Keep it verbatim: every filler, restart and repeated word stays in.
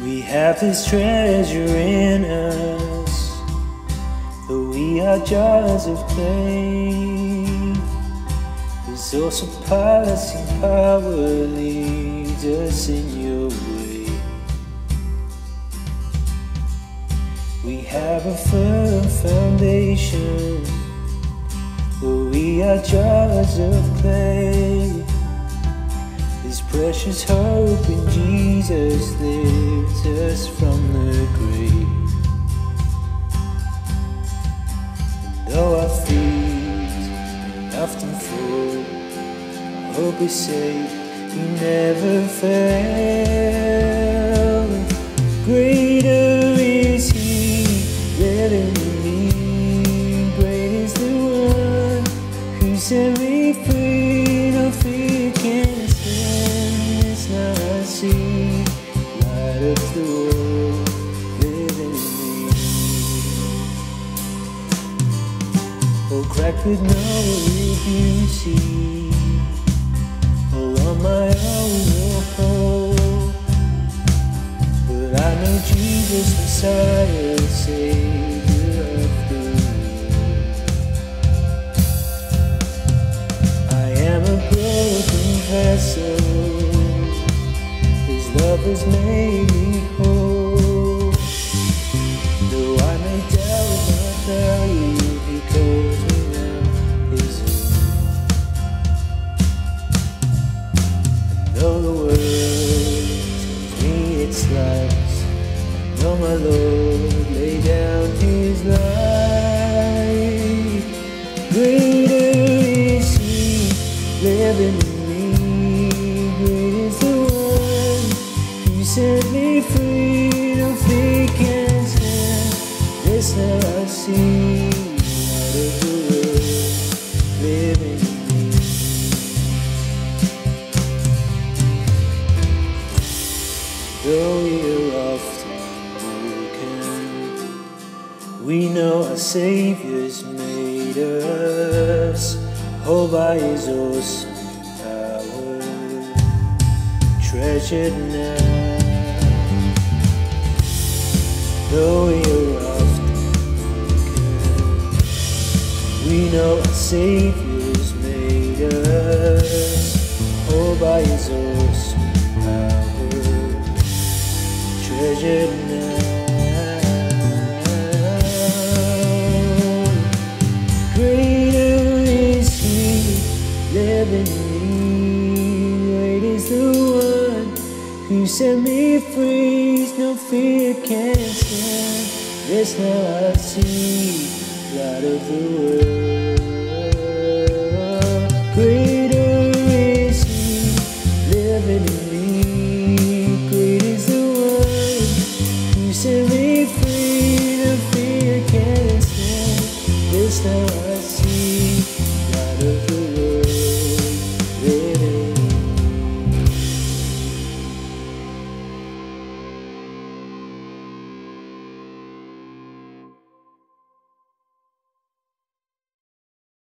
We have this treasure in us, though we are jars of clay. This all surpassing power leads us in your way. We have a firm foundation, though we are jars of clay. This precious hope in Jesus lifts us from the grave. And though our feet may often fall, our hope is safe, He never fails. Greater is He living in me, great is the one who set me free. No fear can stand this. Now I see light of the world living in me. Oh, cracked with no real beauty, oh, on my own no hope, but I know Jesus, Messiah, Savior of the world. I am a broken vessel, His love has made me whole. Though I may doubt my value, He calls me now His own. And though the world tells me it's lies, I know my Lord laid down His life. Greater is He living in me, great is the one who set me free. No fear can stand this. Now I see light of the world living in me. Though we are often broken, we know our Savior's made us whole by His awesome power, treasured now. Though we are often broken, we know our Savior's made us whole by His awesome power, treasured now. Greater is He living in me, great is the one who set me free. No fear can stand this. Now I see light of the world.